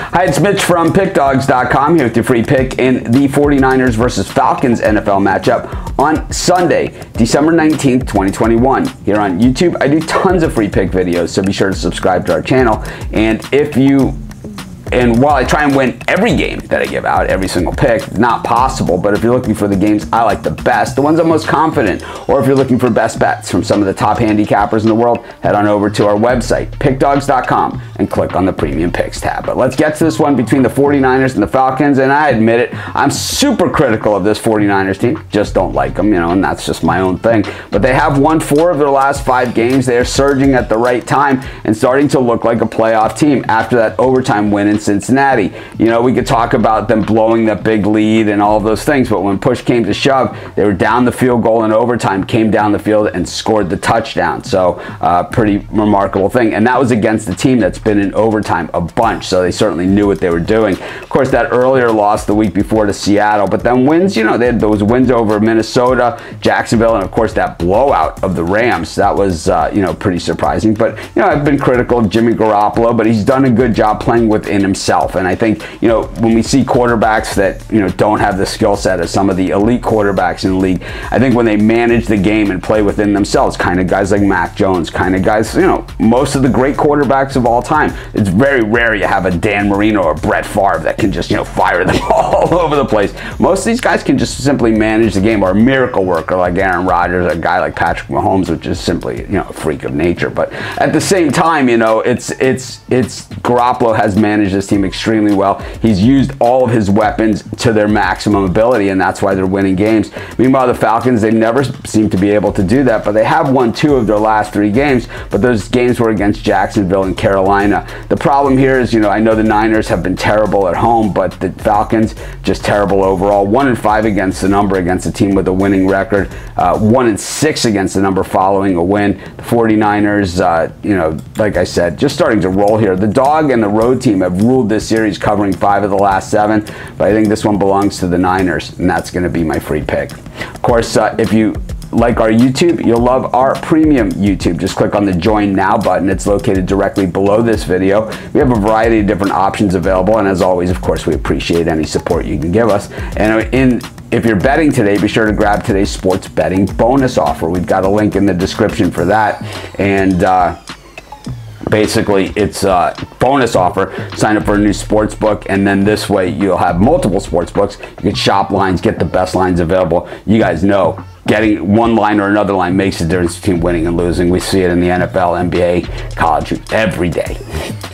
Hi, it's Mitch from PickDawgz.com here with your free pick in the 49ers versus Falcons NFL matchup on Sunday, December 19th, 2021. Here on YouTube, I do tons of free pick videos, so be sure to subscribe to our channel. And while I try and win every game that I give out, every single pick, it's not possible, but if you're looking for the games I like the best, the ones I'm most confident, or if you're looking for best bets from some of the top handicappers in the world, head on over to our website, pickdawgz.com, and click on the Premium Picks tab. But let's get to this one between the 49ers and the Falcons, and I admit it, I'm super critical of this 49ers team. Just don't like them, and that's just my own thing. But they have won 4 of their last 5 games. They are surging at the right time and starting to look like a playoff team after that overtime win in Cincinnati. We could talk about them blowing that big lead and all of those things, but when push came to shove, they were down the field goal in overtime, came down the field and scored the touchdown. So pretty remarkable thing. And that was against a team that's been in overtime a bunch, so they certainly knew what they were doing. Of course, that earlier loss the week before to Seattle, but then wins, they had those wins over Minnesota, Jacksonville, and of course that blowout of the Rams. That was, pretty surprising. But, I've been critical of Jimmy Garoppolo, but he's done a good job playing within himself. And I think, when we see quarterbacks that, don't have the skill set as some of the elite quarterbacks in the league, I think when they manage the game and play within themselves, kind of guys like Mac Jones, kind of guys, most of the great quarterbacks of all time, it's very rare you have a Dan Marino or Brett Favre that can just, fire the ball all over the place. Most of these guys can just simply manage the game, or a miracle worker like Aaron Rodgers, a guy like Patrick Mahomes, which is simply, a freak of nature. But at the same time, it's Garoppolo has managed this team extremely well. He's used all of his weapons to their maximum ability, and that's why they're winning games. Meanwhile, the Falcons, they never seem to be able to do that, but they have won 2 of their last 3 games, but those games were against Jacksonville and Carolina. The problem here is, I know the Niners have been terrible at home, but the Falcons just terrible overall. 1-5 against the number against a team with a winning record. 1-6 against the number following a win. The 49ers, like I said, just starting to roll here. The dog and the road team have ruled this series, covering 5 of the last 7, but I think this one belongs to the Niners, and that's going to be my free pick. Of course, if you like our YouTube, you'll love our premium YouTube. Just click on the Join Now button. It's located directly below this video. We have a variety of different options available, and as always, of course, we appreciate any support you can give us. And if you're betting today, be sure to grab today's sports betting bonus offer. We've got a link in the description for that, and basically, it's a bonus offer. Sign up for a new sports book, and then this way you'll have multiple sports books. You can shop lines, get the best lines available. You guys know getting one line or another line makes a difference between winning and losing. We see it in the NFL, NBA, college, every day.